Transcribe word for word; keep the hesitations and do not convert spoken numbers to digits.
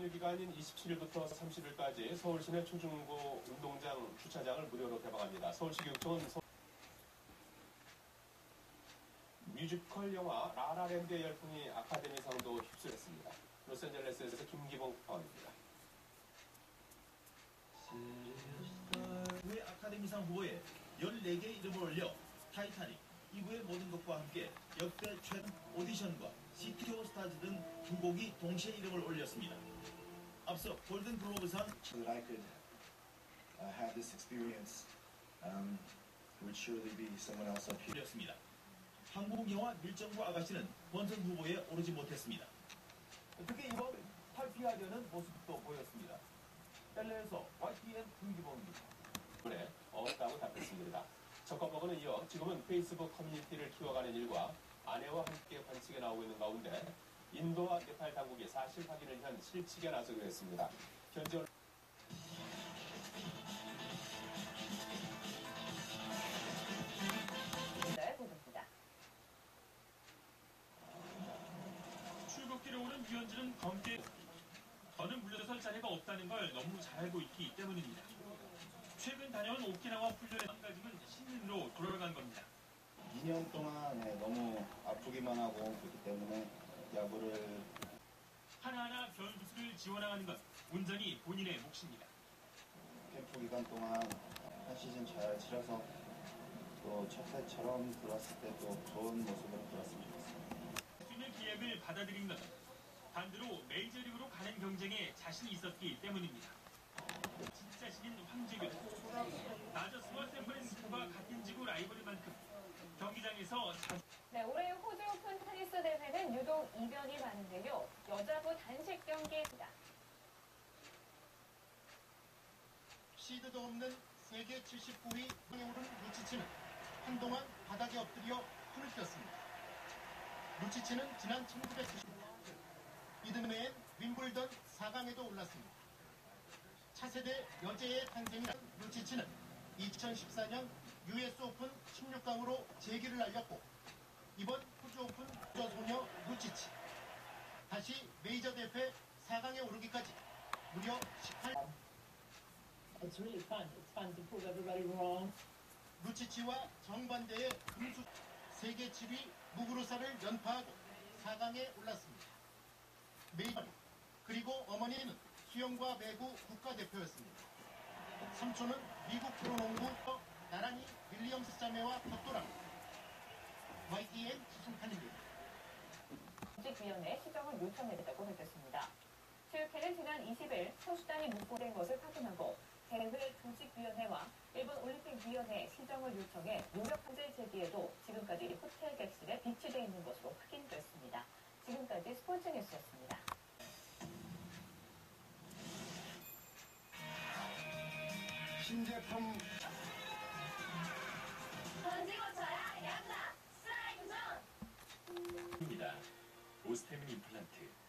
연휴 기간인 이십칠일부터 삼십일까지 서울시내 초중고 운동장 주차장을 무료로 개방합니다. 서울시 교육청은 서... 뮤지컬 영화 라라랜드의 열풍이 아카데미상도 휩쓸렸습니다. 로스앤젤레스에서 김기봉 파원입니다. 회 아카데미상 후보에 열네 개 이름을 올려 타이타닉, 이부의 모든 것과 함께 역대 최근 오디션과 시티 오브 스타즈 등 두 곡이 동시에 이름을 올렸습니다. 앞서 골든 글로브상 So that I could uh, have this experience, um, it would surely be someone else up here. 올렸습니다. 한국 영화 밀정부 아가씨는 본선 후보에 오르지 못했습니다. 특히 이번 탈피하려는 모습도 보였습니다. 엘에이에서 와이티엔 김기봉입니다. 그래, 어렵다고 답했습니다. 적합법원은 이어 지금은 페이스북 커뮤니티를 키워가는 일과 아내와 함께 관측에 나오고 있는 가운데 인도와 네팔 당국이 사실 확인을 위한 실측에 나서기로 했습니다. 현재 네, 보겠습니다. 출국길에 오른 유현진은 검게 더는 물러설 자리가 없다는 걸 너무 잘 알고 있기 때문입니다. 최근 다녀온 오키나와 훈련의 마음가짐은 신인으로 돌아간 겁니다. 이 년 동안 네, 너무 아프기만 하고 그렇기 때문에 야구를 하나하나 변수를 지원하는 건 온전히 본인의 몫입니다. 캠프 기간 동안 한 시즌 잘 치러서 또 첫 해처럼 들어왔을 때 또 좋은 모습으로 들어왔으면 좋겠습니다. 할 수 있는 기획을 받아들인 건 반대로 메이저리그로 가는 경쟁에 자신이 있었기 때문입니다. 진짜신인 황재균, 나저스와 샌프란시스코가 같은 지구 라이벌인 만큼 경기장에서 자주... 네, 올해 호주 오픈 테니스 대회는 유독 이변이 많은데요. 여자부 단식 경기입니다. 시드도 없는 세계 칠십구 위 등에 오른 루치치는 한동안 바닥에 엎드려 풀을 뛰었습니다. 루치치는 지난 천구백칠십 년 이듬해엔 윈블던 사 강에도 올랐습니다. 차세대 여제의 탄생이란 루치치는 이천십사 년 유에스 오픈 십육 강으로 재기를 알렸고 이번 호주 오픈 여소녀 루치치 다시 메이저 대회 사 강에 오르기까지 무려 십팔 년. It's really fun. It's fun to prove everybody wrong. 루치치와 정반대의 금수 세계 칠 위 무구루사를 연파하고 사 강에 올랐습니다. 메이저 그리고 어머니는 수영과 배구 국가대표였습니다. 삼촌은 미국 프로농구 나란히 윌리엄스 자매와 격돌합니다. 와이티엔 수승판입니다. 조직위원회에 시정을 요청하겠다고 밝혔습니다. 체육회는 지난 이십일 선수단이 묵고된 것을 확인하고 대회 조직위원회와 일본 올림픽위원회에 시정을 요청해 노력 한질 제기에도 지금까지 호텔 객실에 비치되어 있는 것으로 확인됐습니다. 지금까지 스포츠 뉴스였습니다. 신제품 던지고 쳐야 양다 스트라이크 존! 입니다. 오스테민 임플란트.